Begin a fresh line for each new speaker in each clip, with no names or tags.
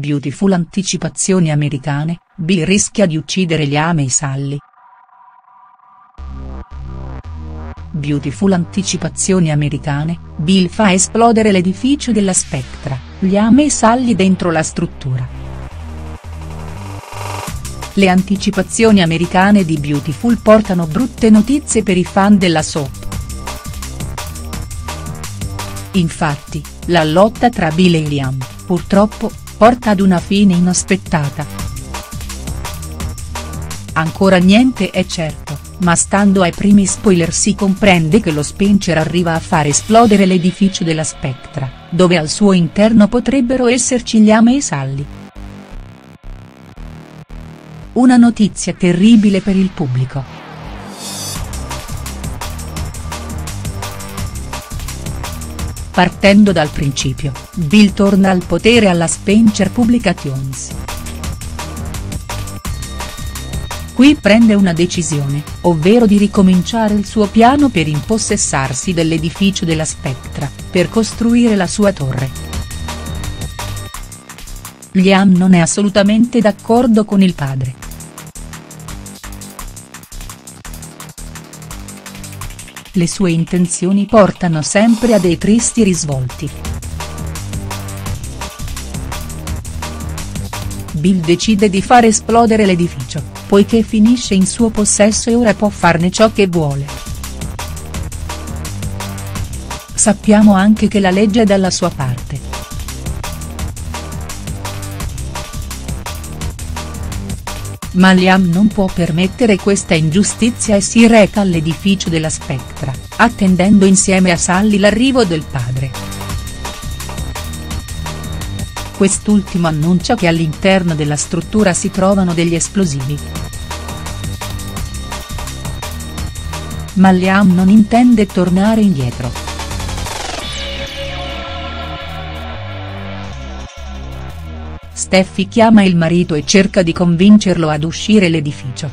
Beautiful anticipazioni americane, Bill rischia di uccidere Liam e Sally. Beautiful anticipazioni americane, Bill fa esplodere l'edificio della Spectra, Liam e Sally dentro la struttura. Le anticipazioni americane di Beautiful portano brutte notizie per i fan della soap. Infatti, la lotta tra Bill e Liam, purtroppo, porta ad una fine inaspettata. Ancora niente è certo, ma stando ai primi spoiler si comprende che lo Spencer arriva a far esplodere l'edificio della Spectra, dove al suo interno potrebbero esserci Liam e Sally. Una notizia terribile per il pubblico. Partendo dal principio, Bill torna al potere alla Spencer Publications. Qui prende una decisione, ovvero di ricominciare il suo piano per impossessarsi dell'edificio della Spectra, per costruire la sua torre. Liam non è assolutamente d'accordo con il padre. Le sue intenzioni portano sempre a dei tristi risvolti. Bill decide di far esplodere l'edificio, poiché finisce in suo possesso e ora può farne ciò che vuole. Sappiamo anche che la legge è dalla sua parte. Ma Liam non può permettere questa ingiustizia e si reca all'edificio della Spectra, attendendo insieme a Sally l'arrivo del padre. Quest'ultimo annuncia che all'interno della struttura si trovano degli esplosivi. Ma Liam non intende tornare indietro. Steffi chiama il marito e cerca di convincerlo ad uscire l'edificio.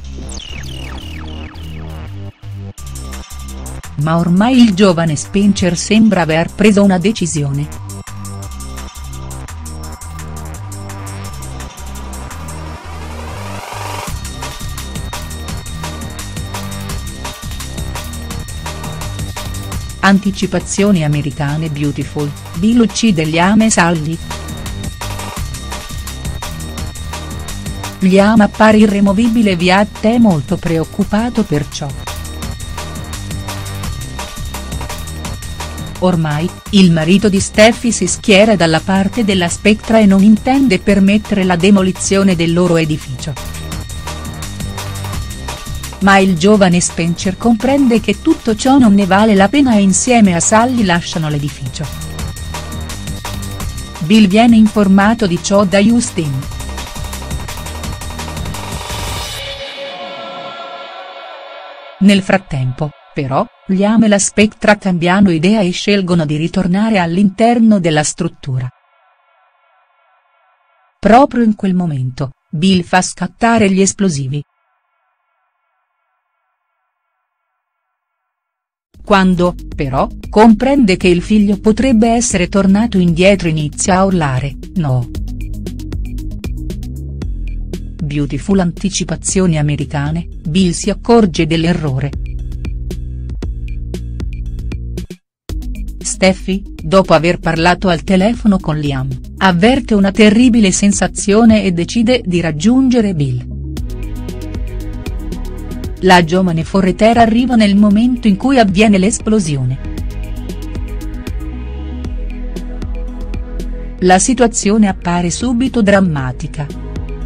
Ma ormai il giovane Spencer sembra aver preso una decisione. Anticipazioni americane Beautiful, Bill uccide Liam e Sally. Liam appare irremovibile via è molto preoccupato per ciò. Ormai, il marito di Steffi si schiera dalla parte della Spectra e non intende permettere la demolizione del loro edificio. Ma il giovane Spencer comprende che tutto ciò non ne vale la pena e insieme a Sally lasciano l'edificio. Bill viene informato di ciò da Justin. Nel frattempo, però, Liam e la Spectra cambiano idea e scelgono di ritornare all'interno della struttura. Proprio in quel momento, Bill fa scattare gli esplosivi. Quando, però, comprende che il figlio potrebbe essere tornato indietro inizia a urlare, no. Beautiful anticipazioni americane, Bill si accorge dell'errore. Steffi, dopo aver parlato al telefono con Liam, avverte una terribile sensazione e decide di raggiungere Bill. La giovane forretera arriva nel momento in cui avviene l'esplosione. La situazione appare subito drammatica.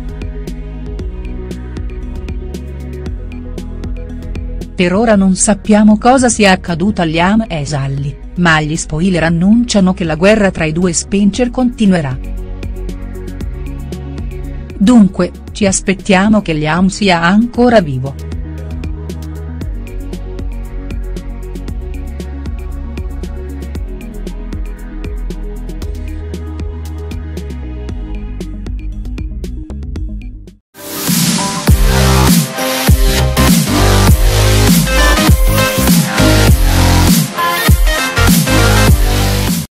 Per ora non sappiamo cosa sia accaduto a Liam e Sally, ma gli spoiler annunciano che la guerra tra i due Spencer continuerà. Dunque, ci aspettiamo che Liam sia ancora vivo.